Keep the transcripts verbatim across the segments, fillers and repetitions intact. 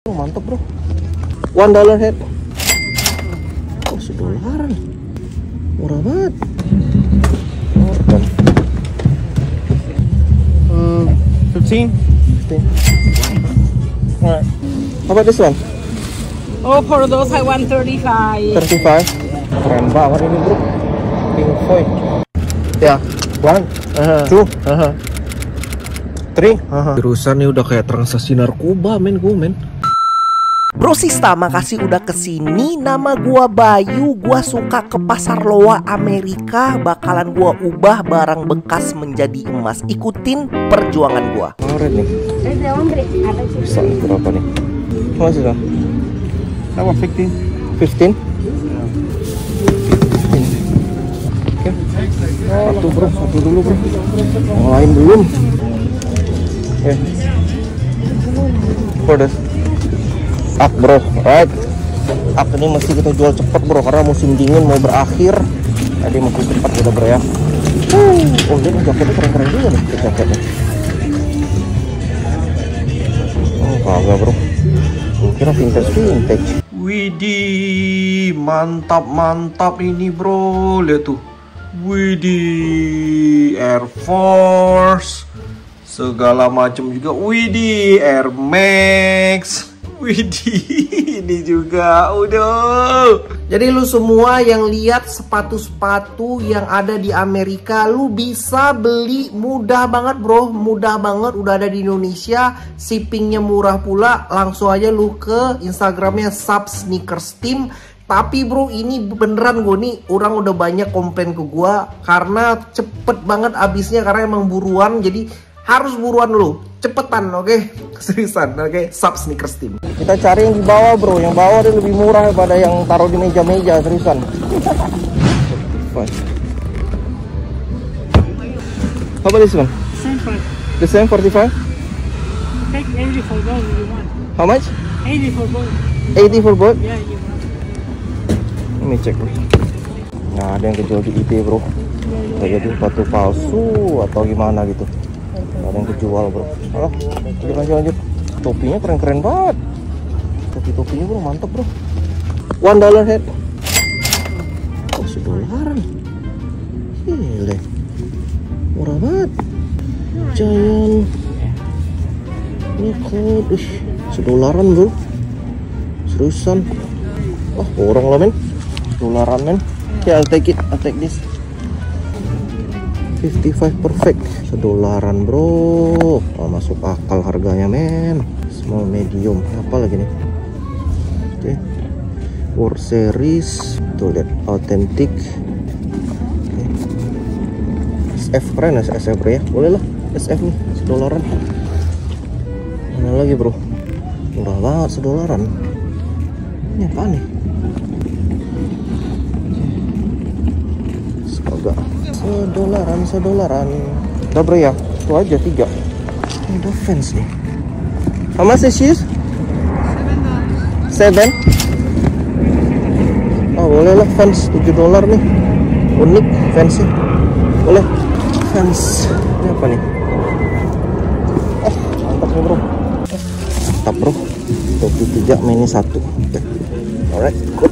Oh, mantap bro. One dollar head. Oh, sedolaran. Murah banget. Oh, kan. Uh, fifteen. fifteen. Alright. How about this one? Oh, for those I want thirty-five. thirty-five. Keren banget ini bro. Pink foil. Ya, one, uh-huh. two, uh-huh. three. Uh-huh. Terusan nih udah kayak transaksi narkoba men gue men. Bro Sista, makasih udah kesini. Nama gua Bayu, gua suka ke pasar loa Amerika. Bakalan gua ubah barang bekas menjadi emas. Ikutin perjuangan gua. Keren nih. Bisa berapa nih? Masih dong? Apa fifteen? fifteen? Oke. Satu bro, satu dulu bro. Yang lain belum. Oke. Pedas. Ak bro, right? Ak ini mesti kita jual cepet bro, karena musim dingin mau berakhir. Jadi mesti cepat kita bro ya. Uh, oh ini jaketnya keren-keren juga nih, jaketnya. Oh kagak bro, gue kira vintage vintage. Widih, mantap mantap ini bro, lihat tuh. Widih, Air Force, segala macam juga. Widih, Air Max. Widih, ini juga udah. Jadi lu semua yang lihat sepatu-sepatu yang ada di Amerika, lu bisa beli mudah banget bro, mudah banget, udah ada di Indonesia, shippingnya murah pula. Langsung aja lu ke Instagramnya Sub Sneakers Team. Tapi bro, ini beneran gue nih, orang udah banyak komplain ke gue karena cepet banget abisnya, karena emang buruan. Jadi harus buruan dulu, cepetan, oke? Okay? Seriusan, oke? Okay? Sub Sneakers Team. Kita cari yang di bawah bro, yang bawah dia lebih murah daripada yang taruh di meja-meja, seriusan. How about this one? Same price. The same forty-five? Take eighty for both if you want. How much? eighty for both. eighty for both? Yeah, you want. Let me check bro. Nah, ada yang kejual di eBay bro. Kayak jadi sepatu palsu atau gimana gitu. Ada yang kejual bro. Halo, lanjut lanjut lanjut. Topinya keren-keren banget. Topi-topinya bro mantep bro. One dollar head. Oh, sedolaran. Gile. Murah banget. Giant. Ini kode. Ih, sedolaran bro. Seriusan. Wah, orang lah men. Sedolaran men. Okay, I'll take it. I'll take this. fifty-five perfect, sedolaran bro. Oh, masuk akal harganya men. Small medium, apa lagi nih? Oke, okay. World Series, tuh lihat authentic. Okay. S F keren ya, S F ya, boleh lah S F nih, sedolaran. Mana lagi bro? Murah banget sedolaran. Ini apa nih? Semoga sedolaran, sedolaran. Udah bro ya, itu aja tiga. Ini ada fans nih. How much is this? Seven. Oh boleh lah fans, tujuh dolar nih. Unik fansnya. Boleh. Fans. Ini apa nih? Eh, mantap nih bro. Mantap bro. Topi tiga, mini satu. Oke. Alright, good.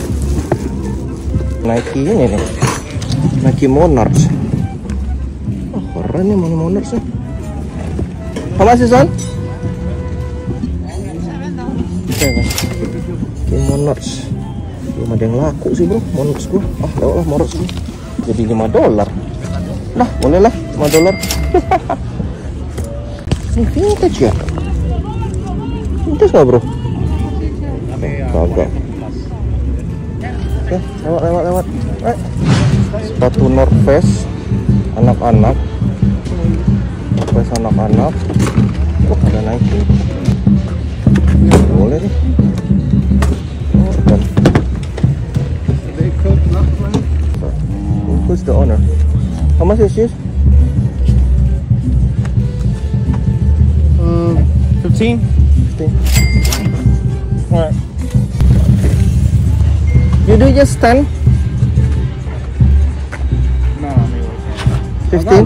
Nike ini nih. Nike Monarch. Oh keren nih Nike Monarch nih. How much is on? Oke kan. Nike Monarch. Belum ada yang laku sih bro Monarch gua. Ah lewat lah Monarch gua. Jadi lima dolar. Nah boleh lah lima dolar. Ini vintage ya? Vintage nggak bro? Oh, kagak. Oke lewat lewat lewat. Right. Sepatu North Face anak-anak, North Face anak-anak. Oh ada Nike, boleh nih. Oh dan who's the owner? How much is this? Uh, fifteen. Fifteen. Alright. You do just ten. fifteen?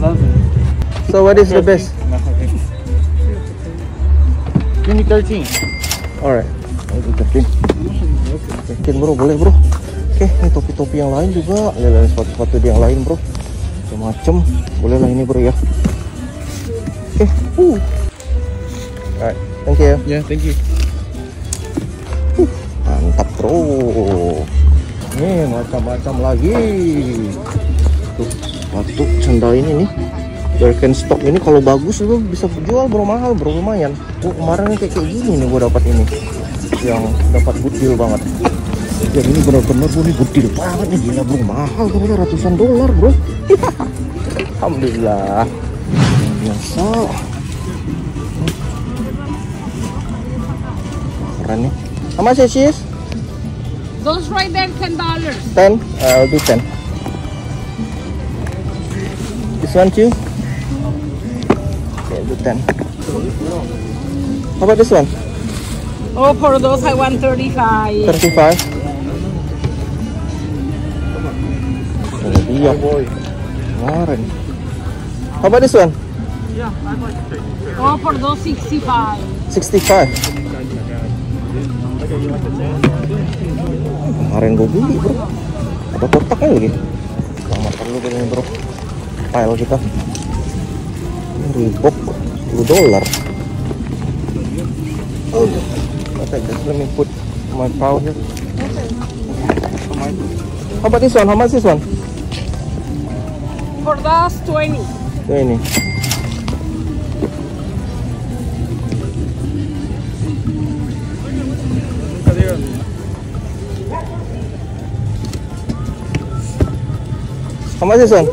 So what is the best? Give me thirteen. Alright, cekin, cekin bro, boleh bro. Oke, ini topi-topi yang lain juga, ada sepatu-sepatu yang lain bro, macam-macam, boleh lah ini bro ya. Oke, uh, alright, thank you. Yeah, thank you. Uh, mantap bro. Nih macam-macam lagi. Tuh, sepatu sandal ini nih. Birkenstock ini kalau bagus itu bisa jual bro, mahal bro, lumayan. Oh, kemarin kayak kayak gini nih gue dapat ini, yang dapat good deal banget. Jadi ini benar-benar bro, ini good deal banget nih, gila bro, mahal bro, ratusan dolar bro. Alhamdulillah. Biasa. Keren nih. How much is this? Those right there, ten dollars. ten? Uh, I'll do ten. This one too? Okay, I'll do ten. How about this one? Oh, for those I want thirty-five. thirty-five. Ini dia. Kemarin. How about this one? Oh, for those sixty-five. sixty-five. Kemarin gue beli bro, ada kotaknya lagi. Selamat dulu ini bro, file kita. Ini Reebok sepuluh dolar. Oh, okay, just let me put my file here. How about this one? How much this one? For those twenty. Ini. How much this one?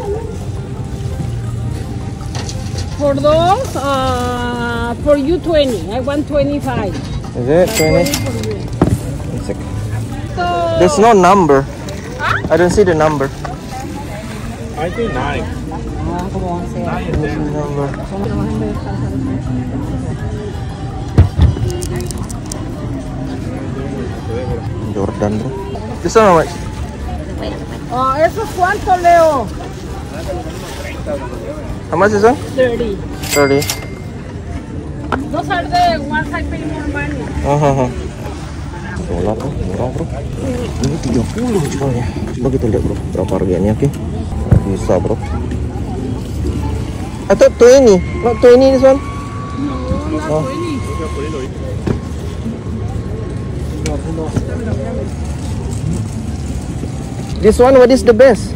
For those, uh, for you twenty. I want twenty-five. Is it twenty? for you. One sec. So, There's no number. Huh? I don't see the number. I think nine. There's no number. Jordan bro. This one how much? uh, eso cuánto, Leo? How much is one? thirty. thirty. Those are the ones I pay more money. Hahaha. Dolar bro, murah bro. Ini tiga puluh jualnya. Coba kita lihat bro, berapa harganya, oke? Nggak bisa bro. I thought twenty, not twenty this one. No, not Oh. twenty. This one, what is the best?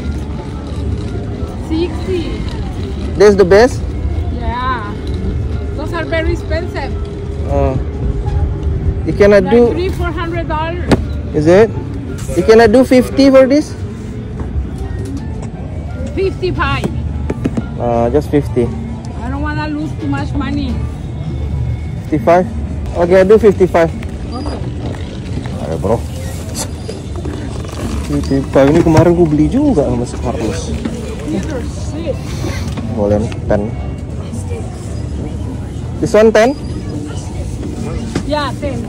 sixty. This the best? Yeah. Those are very expensive. Uh, you cannot Like do, three, four hundred dollars. is it? You cannot do fifty for this? Fifty-five. Uh, just fifty. I don't wanna lose too much money. fifty-five? Okay, I do fifty-five. Okay. Ayo bro. fifty-five ini kemarin gue beli juga sama si Carlos. These are sick. Boleh ten. This one ten? Yeah, ten.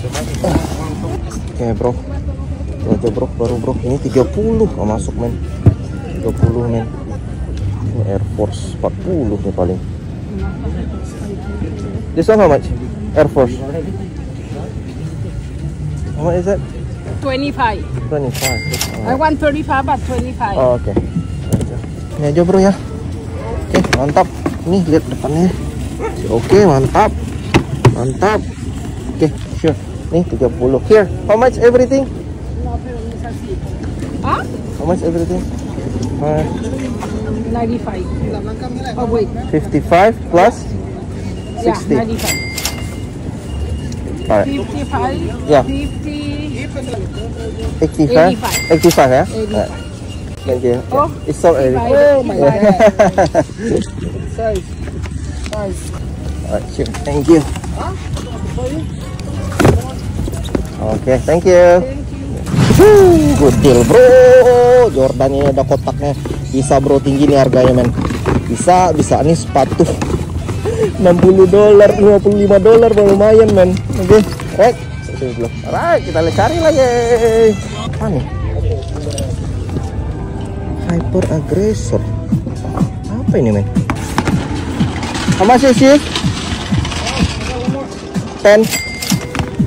Oke bro. Itu aja bro, baru bro. Ini tiga puluh nggak masuk men. tiga puluh men. Ini Air Force empat puluh nih paling. This one how much? Air Force. How much is that? Twenty-five. twenty-five. I want thirty-five, but twenty-five. Oh, oke. Ini aja bro ya. Oke, mantap. Nih lihat depannya. Oke, mantap. Mantap. Oke, sure. Nih tiga puluh. Here, how much everything? Huh? How much everything? Uh, Ninety-five. Oh wait. fifty-five plus Yeah, sixty. ninety-five. Alright. Fifty-five. Yeah. Fifty. eighty-five. eighty-five. eighty-five ya? eighty. Alright. Thank you. Oh. It's so early. Oh my God. Size. Size. Alright, sure. Thank you. Oke, thank you. Wuh, good deal bro. Jordannya ada kotaknya. Bisa bro, tinggi nih harganya men. Bisa, bisa nih sepatu enam puluh dolar, lima puluh lima dolar, lumayan men. Oke, right. Alright, kita cari lagi. Apa nih? Hyper Aggressor. Apa ini men? How much is it? ten.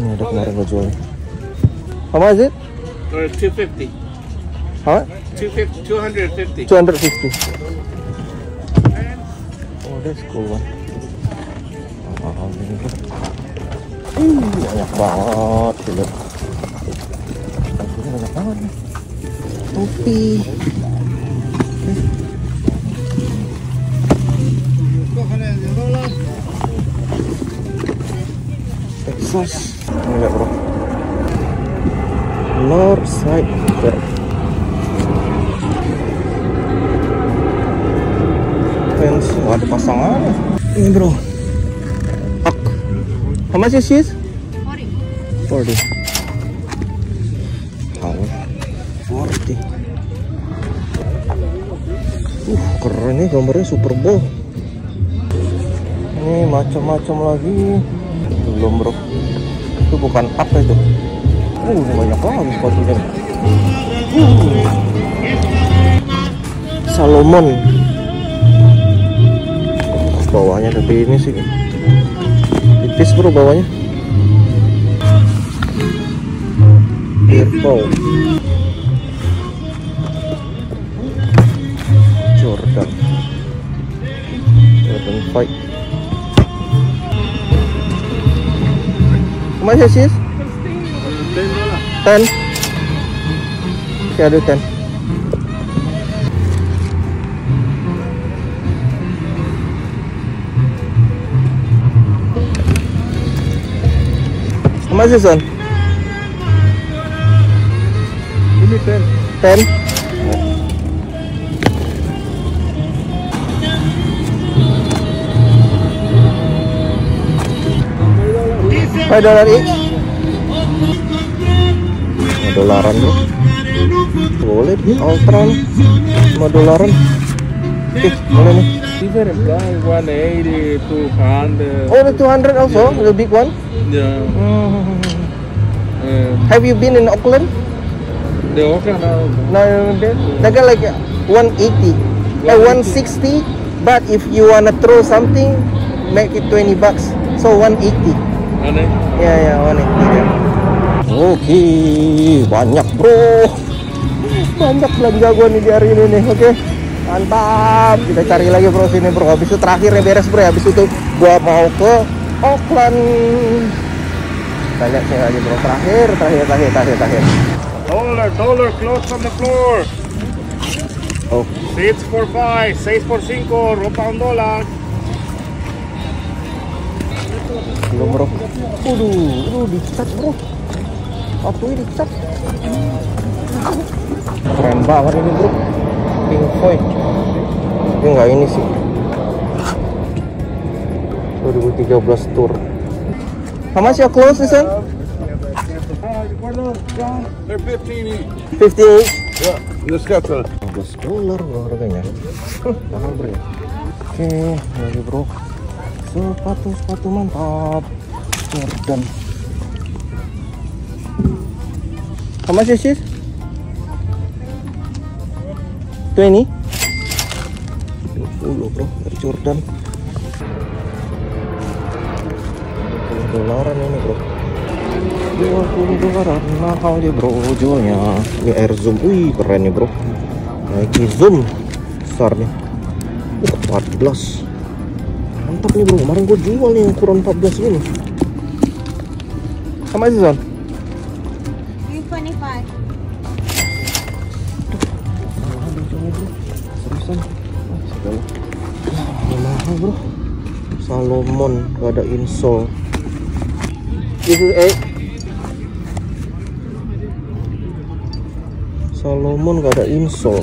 ini ada kemarin gue jual. How much is it? Or two fifty. How? two fifty, two fifty. two fifty. Oh, that's cool one. Mahal ini bro. Ih, banyak banget lihat. Banyak banget nih. Topi. Texas. Ini lihat bro. North side. Fence, ada pasangan. Ini bro. Ak. How much is this? forty. forty. How? forty. Uh, keren nih gambarnya Super Bowl. Ini macam-macam lagi. Belum bro. Itu bukan apa itu. Uh, banyak banget sepatunya. Uh. Salomon. Bawahnya tapi ini sih tipis bro bawahnya. Airpow. Jordan. Jordan five. Masih sih? ten. Oke, ada ten. Masih son? Ini ten. ten. five dollar each. lima dolaran bro. Boleh nih Ultra nih. lima dolaran. Oke, boleh nih. Different guy, one eighty, two hundred. Oh, the two hundred also, the big one. Yeah. Hmm. Um, Have you been in Auckland? the Auckland now. No, you haven't been. They got like one eighty, uh, one sixty. But if you wanna throw something, make it twenty bucks. So one eighty. Aneh. Ya ya, one eighty. Ya. Oke, banyak bro. Banyak belanja gua nih di hari ini nih. Oke, mantap. Kita cari lagi bro sini bro. Habis itu terakhir ya beres bro. Habis itu gua mau ke Auckland. Kita lihat sih lagi bro. Terakhir, terakhir, terakhir, terakhir, terakhir. Dollar, dollar, close on the floor. Oh, Six for five, six for cinco, ropa un dólar. belum bro. Waduh, waduh dicat bro. Apa ini dicat? Keren banget ini bro. Pink Floyd. Tapi nggak ini sih. dua ribu tiga belas tour. How much your clothes, son? They're fifteen each. fifty each. Yeah, this got the lima belas dolar bro harganya. Mahal bro ya. Oke, lagi bro. Sepatu sepatu mantap. Jordan. How much is this? twenty. dua puluh bro dari Jordan. dua puluh dolaran ini bro. dua puluh dolaran mahal dia bro jualnya. Ini Air Zoom. Wih keren nih bro. Nike Zoom besar nih. Uh, empat belas. Mantap nih bro. Kemarin gue jual nih ukuran empat belas ini. Sama sih son? twenty-five. Seriusan? Segala. Mahal bro. Salomon gak ada insole. This is eight. Salomon gak ada insole.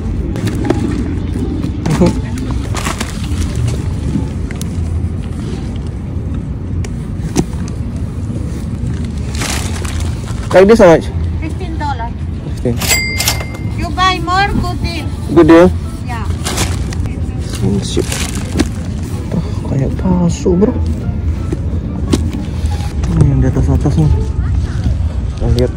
Like this how much? Fifteen dollars. fifteen. You buy more, good deal. Good deal. Yeah. Swimsuit. Oh, kayak palsu bro. Ini yang di atas atas nih. Kita lihat.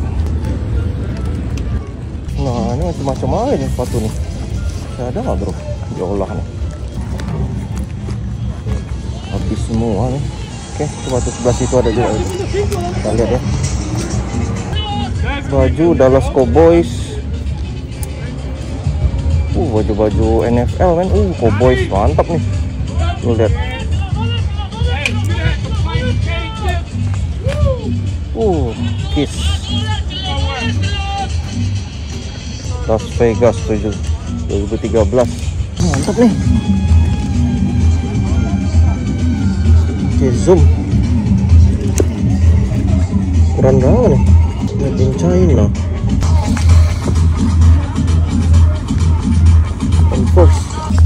Nah ini macam-macam aja nih sepatu nih. Masih ada nggak bro? Diolah nih. Habis semua nih. Oke, sepatu sebelah situ ada juga. Kita lihat ya. Baju Dallas Cowboys. Uh, baju-baju N F L kan. Uh, Cowboys mantap nih. Lu lihat. Uh, Kiss. Las Vegas tujuh dua ribu tiga belas. Mantap nih. Oke, zoom. Keren banget nih. Made in China. Converse.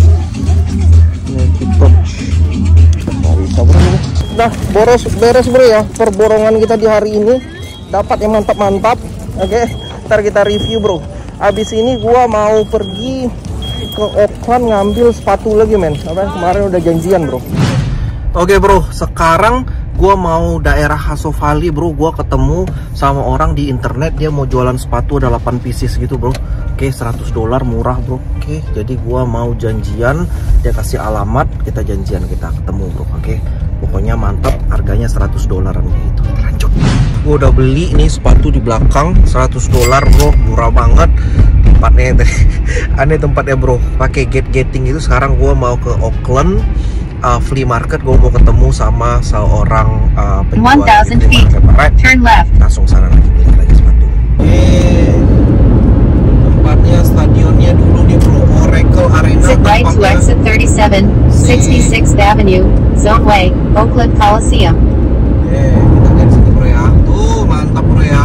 Nike Touch. Nggak bisa bro ini. Nah, boros beres bro ya. Perborongan kita di hari ini dapat yang mantap-mantap. Oke, ntar kita review bro. Abis ini gua mau pergi ke Auckland ngambil sepatu lagi men. Apa kemarin udah janjian bro. Oke bro, sekarang gua mau daerah Hasso Valley bro. Gua ketemu sama orang di internet, dia mau jualan sepatu ada delapan pieces gitu bro. Oke, seratus dolar murah bro. Oke, jadi gua mau janjian, dia kasih alamat, kita janjian, kita ketemu bro. Oke, pokoknya mantap, harganya seratus dolaran gitu. Lanjut. Gua udah beli nih sepatu di belakang seratus dolar bro, murah banget. Tempatnya aneh tempatnya bro, pakai gate-gating itu. Sekarang gua mau ke Auckland Uh, flea market, gue mau ketemu sama seorang uh, penjual di flea market. Turn left. Langsung sana lagi beli lagi sepatu. Eh, tempatnya stadionnya dulu di bro, Oracle Arena. Sit right to exit thirty-seven, sixty-sixth Avenue, Zone Way, Auckland Coliseum. Eh, kita lihat situ bro ya. Tuh, mantap bro ya.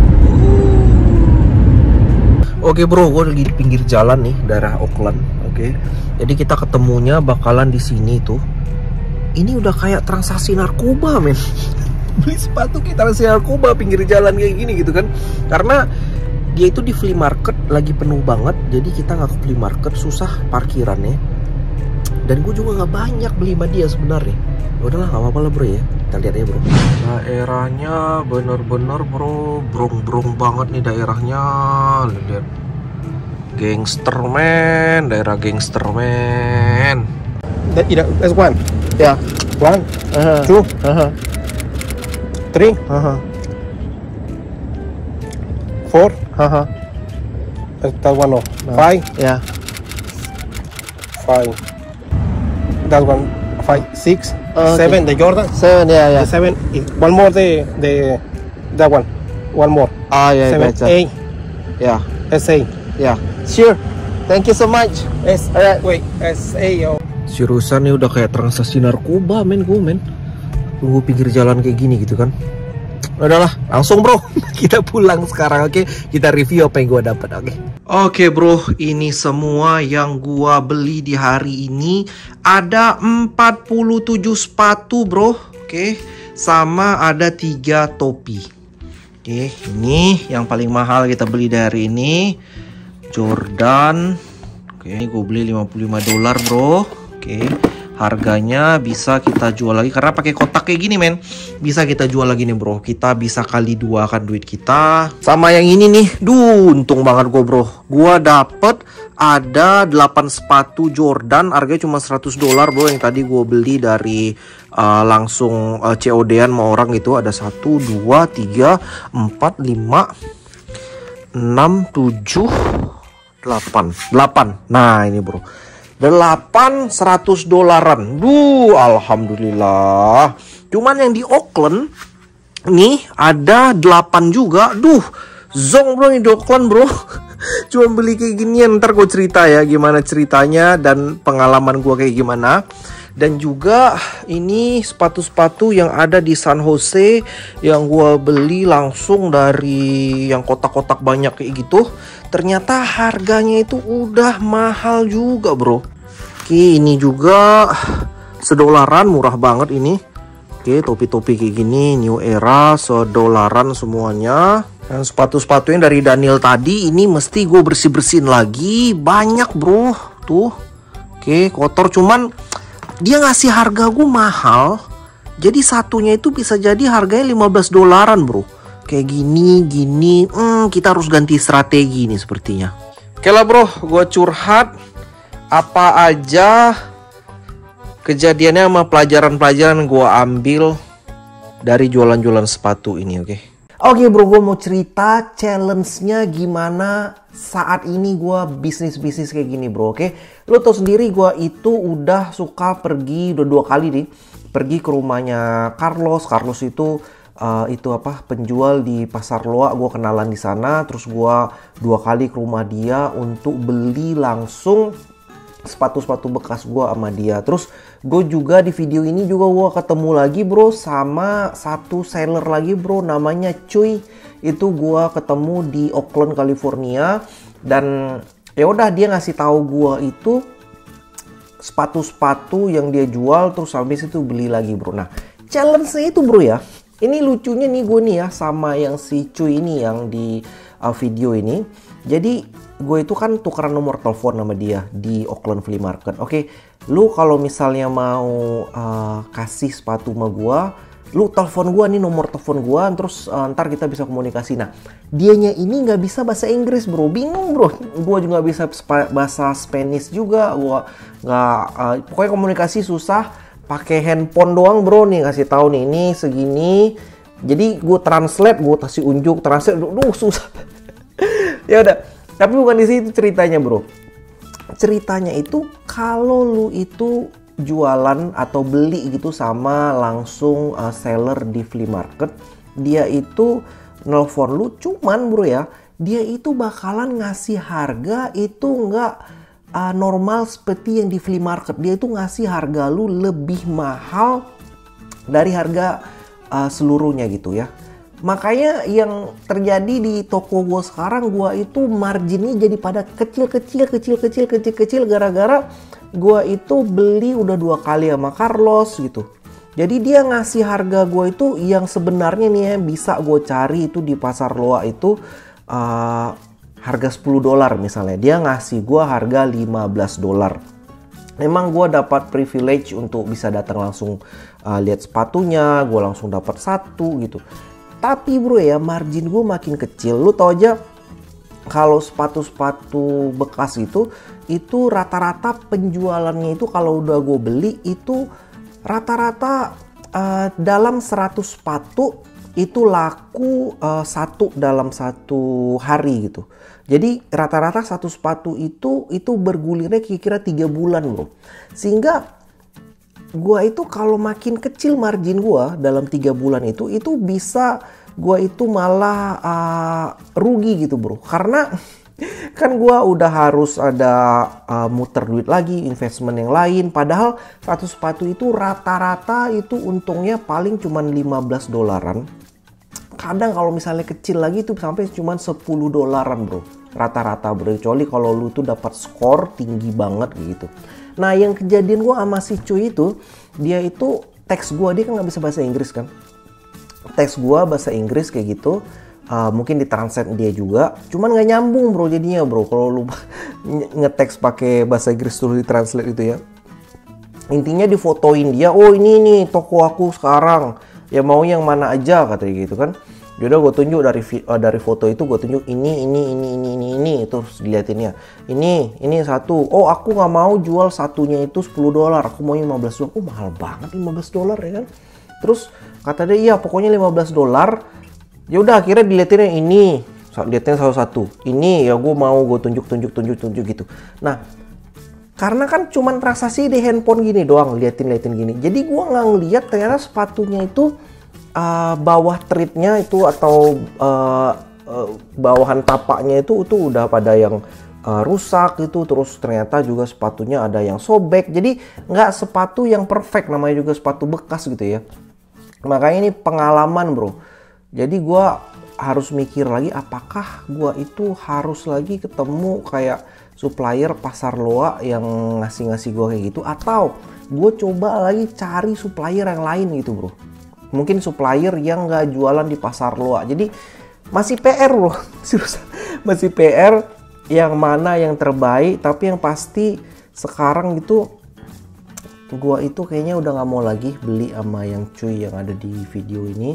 Uh. Oke bro, gue lagi di pinggir jalan nih, daerah Auckland. Oke, jadi kita ketemunya bakalan di sini tuh. Ini udah kayak transaksi narkoba men. Beli sepatu kita transaksi narkoba pinggir jalan kayak gini gitu kan. Karena dia itu di flea market lagi penuh banget. Jadi kita nggak ke flea market, susah parkirannya. Dan gue juga nggak banyak beli sama dia sebenarnya. Udahlah, nggak apa-apa lah bro ya. Kita lihat ya bro. Daerahnya bener-bener bro, brong-brong banget nih daerahnya. Lihat. Gangster man, daerah gangster man. That, that's one. Yeah. One, Uh-huh. two, Uh-huh. three, Uh-huh. four. Uh-huh. That, that one, no. Uh, Five, Yeah. five. That one, five, six, Oh, okay. seven. The Jordan. Seven, yeah, yeah. The seven. One more. The the that one. One more. Ah, yeah, Seven, better. eight. Yeah. S A. Yeah. Sure. Thank you so much. S. Alright. Wait. S A. Oh. Si Rusan nih udah kayak transaksi narkoba men, gue men. Tunggu pinggir jalan kayak gini gitu kan. Udahlah, langsung bro. Kita pulang sekarang, oke? Kita review apa yang gue dapat, oke? Oke bro, ini semua yang gue beli di hari ini. Ada empat puluh tujuh sepatu bro, oke? Sama ada tiga topi. Oke, ini yang paling mahal kita beli dari ini. Jordan. Oke, ini gue beli lima puluh lima dolar bro. Oke, harganya bisa kita jual lagi karena pakai kotak kayak gini men. Bisa kita jual lagi nih bro. Kita bisa kali dua kan duit kita. Sama yang ini nih, duh untung banget gue bro. Gue dapet ada delapan sepatu Jordan, harganya cuma seratus dolar bro. Yang tadi gue beli dari uh, langsung uh, C O D-an sama orang gitu. Ada satu, dua, tiga, empat, lima, enam, tujuh, delapan. delapan. Nah ini bro, delapan seratus dolaran. Duh, alhamdulillah. Cuman yang di Auckland nih ada delapan juga. Duh, zong bro nih di Auckland bro. Cuma beli kayak ginian. Ntar gue cerita ya gimana ceritanya dan pengalaman gue kayak gimana. Dan juga ini sepatu-sepatu yang ada di San Jose yang gue beli langsung dari yang kotak-kotak banyak kayak gitu. Ternyata harganya itu udah mahal juga bro. Oke, ini juga sedolaran, murah banget ini. Oke, topi-topi kayak gini New Era sedolaran semuanya. Dan sepatu-sepatu yang dari Daniel tadi ini mesti gue bersih-bersihin lagi. Banyak bro, tuh. Oke, kotor, cuman dia ngasih harga gue mahal. Jadi satunya itu bisa jadi harganya lima belas dolaran bro. Kayak gini, gini, hmm, kita harus ganti strategi nih sepertinya. Oke lah bro, gue curhat apa aja kejadiannya sama pelajaran-pelajaran gue ambil dari jualan-jualan sepatu ini, oke? Okay? Oke bro, gue mau cerita challenge-nya gimana saat ini gue bisnis-bisnis kayak gini bro, oke? Lo tau sendiri gue itu udah suka pergi, udah dua kali nih, pergi ke rumahnya Carlos. Carlos itu uh, itu apa penjual di Pasar Loa, gue kenalan di sana. Terus gue dua kali ke rumah dia untuk beli langsung sepatu-sepatu bekas gue sama dia. Terus gue juga di video ini juga gue ketemu lagi bro sama satu seller lagi bro, namanya Cuy. Itu gue ketemu di Oakland, California, dan ya udah dia ngasih tahu gue itu sepatu-sepatu yang dia jual, terus habis itu beli lagi bro. Nah challenge-nya itu bro ya, ini lucunya nih gue nih ya sama yang si Cuy ini yang di uh, video ini. Jadi gue itu kan tukeran nomor telepon sama dia di Oakland Flea Market. Oke, lu kalau misalnya mau uh, kasih sepatu sama gue, lu telepon gue nih nomor telepon gue, terus uh, ntar kita bisa komunikasi. Nah, dianya ini nggak bisa bahasa Inggris bro, bingung bro. Gue juga nggak bisa bahasa Spanish juga, gue nggak, uh, pokoknya komunikasi susah. Pakai handphone doang bro nih, kasih tahu nih ini segini. Jadi gue translate, gue kasih unjuk translate, duh susah. Ya udah. Tapi bukan di situ ceritanya bro. Ceritanya itu kalau lu itu jualan atau beli gitu sama langsung uh, seller di flea market, dia itu nelfon lu, cuman bro ya, dia itu bakalan ngasih harga itu nggak uh, normal seperti yang di flea market. Dia itu ngasih harga lu lebih mahal dari harga uh, seluruhnya gitu ya. Makanya yang terjadi di toko gue sekarang, gue itu marginnya jadi pada kecil-kecil, kecil-kecil, kecil-kecil gara-gara gue itu beli udah dua kali sama Carlos gitu. Jadi dia ngasih harga gue itu yang sebenarnya nih ya bisa gue cari itu di Pasar Loa itu uh, harga sepuluh dolar misalnya. Dia ngasih gue harga lima belas dolar. Memang gue dapat privilege untuk bisa datang langsung uh, lihat sepatunya, gue langsung dapat satu gitu. Tapi bro ya, margin gue makin kecil. Lu tau aja kalau sepatu-sepatu bekas itu, itu rata-rata penjualannya itu kalau udah gue beli itu rata-rata uh, dalam seratus sepatu itu laku uh, satu dalam satu hari gitu. Jadi rata-rata satu sepatu itu itu bergulirnya kira-kira tiga bulan bro. Sehingga gua itu kalau makin kecil margin gua dalam tiga bulan itu itu bisa gua itu malah uh, rugi gitu bro, karena kan gua udah harus ada uh, muter duit lagi, investment yang lain, padahal satu sepatu itu rata-rata itu untungnya paling cuman lima belas dolaran. Kadang kalau misalnya kecil lagi itu sampai cuman sepuluh dolaran bro, rata-rata bro, kecuali kalau lu tuh dapat skor tinggi banget gitu. Nah yang kejadian gue sama si Cuy itu, dia itu teks gue, dia kan gak bisa bahasa Inggris kan. Teks gue bahasa Inggris kayak gitu, uh, mungkin ditranslate dia juga. Cuman gak nyambung bro jadinya bro, kalau lu ngeteks pakai bahasa Inggris terus ditranslate itu ya. Intinya difotoin dia, oh ini nih toko aku sekarang, ya mau yang mana aja katanya gitu kan. Yaudah gue tunjuk dari uh, dari foto itu, gue tunjuk ini ini ini ini ini ini terus diliatinnya ini ini satu, oh aku nggak mau jual satunya itu sepuluh dolar, aku mau lima belas dolar. Oh mahal banget lima belas dolar ya kan. Terus kata dia iya pokoknya lima belas dolar. Ya udah akhirnya diliatinnya ini, diliatin satu-satu, ini ya gue mau, gue tunjuk tunjuk tunjuk tunjuk gitu. Nah karena kan cuman transaksi di handphone gini doang, liatin liatin gini, jadi gue nggak ngeliat ternyata sepatunya itu Uh, bawah treatnya itu atau uh, uh, bawahan tapaknya itu itu udah pada yang uh, rusak itu, terus ternyata juga sepatunya ada yang sobek, jadi nggak sepatu yang perfect, namanya juga sepatu bekas gitu ya. Makanya ini pengalaman bro, jadi gue harus mikir lagi apakah gue itu harus lagi ketemu kayak supplier Pasar Loa yang ngasih-ngasih gue kayak gitu, atau gue coba lagi cari supplier yang lain gitu bro. Mungkin supplier yang nggak jualan di Pasar Loa. Jadi masih P R loh, masih P R yang mana yang terbaik. Tapi yang pasti sekarang itu gua itu kayaknya udah nggak mau lagi beli sama yang Cuy yang ada di video ini.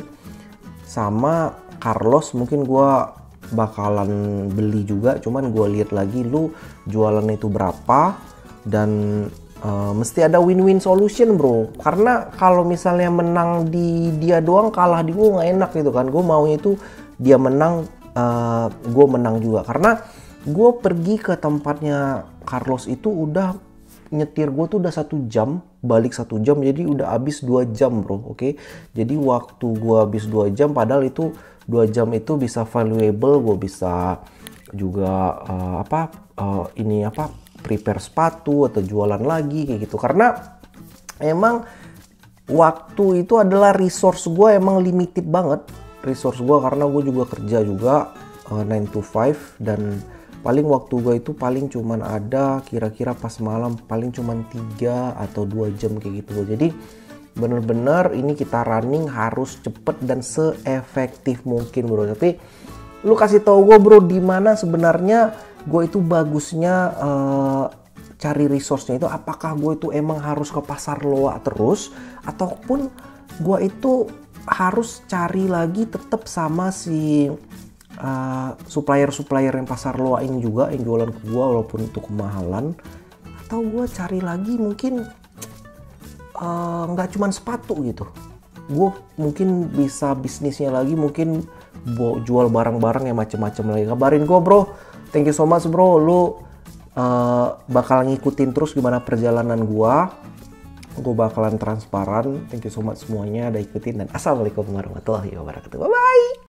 Sama Carlos mungkin gua bakalan beli juga. Cuman gua lihat lagi lu jualan itu berapa dan uh, mesti ada win-win solution bro. Karena kalau misalnya menang di dia doang, kalah di gue nggak enak gitu kan. Gue maunya itu dia menang, uh, gue menang juga. Karena gue pergi ke tempatnya Carlos itu udah nyetir gue tuh udah satu jam, balik satu jam, jadi udah habis dua jam bro. Oke, okay? Jadi waktu gue habis dua jam, padahal itu dua jam itu bisa valuable, gue bisa juga uh, apa uh, ini apa prepare sepatu atau jualan lagi kayak gitu. Karena emang waktu itu adalah resource gue, emang limited banget resource gue, karena gue juga kerja juga uh, nine to five, dan paling waktu gue itu paling cuman ada kira-kira pas malam paling cuman tiga atau dua jam kayak gitu. Jadi bener-bener ini kita running harus cepet dan seefektif mungkin bro. Tapi lu kasih tahu gue bro, di mana sebenarnya gue itu bagusnya uh, cari resource-nya itu. Apakah gue itu emang harus ke pasar loa terus, ataupun gue itu harus cari lagi tetap sama si Uh, supplier-supplier yang pasar loa ini juga yang jualan ke gua walaupun itu kemahalan, atau gua cari lagi mungkin nggak uh, cuman sepatu gitu, gua mungkin bisa bisnisnya lagi, mungkin jual barang-barang yang macem-macem lagi. Kabarin gua bro, thank you so much bro, lu uh, bakal ngikutin terus gimana perjalanan gua. Gua bakalan transparan. Thank you so much semuanya udah ikutin, dan assalamualaikum warahmatullahi wabarakatuh. Bye bye.